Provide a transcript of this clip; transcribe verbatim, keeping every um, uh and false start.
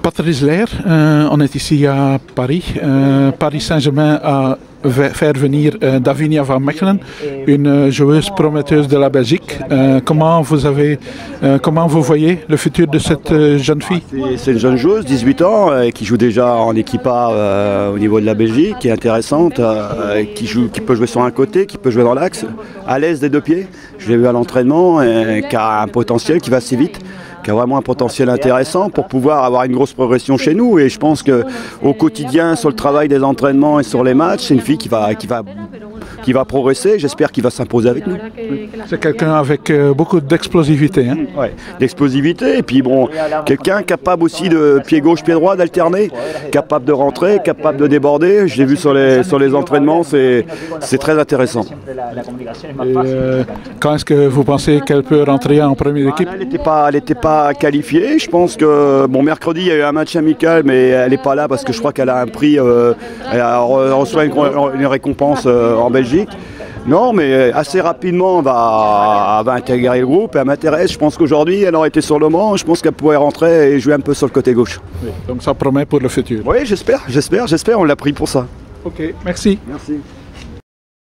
Patrice Lair, euh, on est ici à Paris. Euh, Paris Saint-Germain a fait venir euh, Davinia van Mechelen, une joueuse prometteuse de la Belgique. Euh, comment vous avez, euh, comment vous voyez le futur de cette euh, jeune fille? C'est une jeune joueuse, dix-huit ans, euh, qui joue déjà en équipe A euh, au niveau de la Belgique, qui est intéressante, euh, qui, joue, qui peut jouer sur un côté, qui peut jouer dans l'axe, à l'aise des deux pieds. Je l'ai vu à l'entraînement, euh, qui a un potentiel qui va assez vite, qui a vraiment un potentiel intéressant pour pouvoir avoir une grosse progression chez nous. Et je pense qu'au quotidien, sur le travail des entraînements et sur les matchs, c'est une fille qui va, qui va, qui va progresser. J'espère qu'il va s'imposer avec nous. C'est quelqu'un avec euh, beaucoup d'explosivité. Hein? Ouais, d'explosivité. Et puis bon, quelqu'un capable aussi de pied gauche, pied droit, d'alterner, capable de rentrer, capable de déborder. Je l'ai vu sur les, sur les entraînements, c'est très intéressant. Et, euh, quand est-ce que vous pensez qu'elle peut rentrer en première équipe? Elle n'était pas, elle était pas qualifiée. Je pense que bon, mercredi il y a eu un match amical, mais elle n'est pas là parce que je crois qu'elle a un prix, euh, elle reçoit une, une récompense euh, en Belgique. Non, mais assez rapidement, elle va, elle va intégrer le groupe et elle m'intéresse. Je pense qu'aujourd'hui, elle aurait été sur le banc. Je pense qu'elle pourrait rentrer et jouer un peu sur le côté gauche. Oui, donc ça promet pour le futur. Oui, j'espère, j'espère, j'espère. On l'a pris pour ça. Ok, merci. Merci.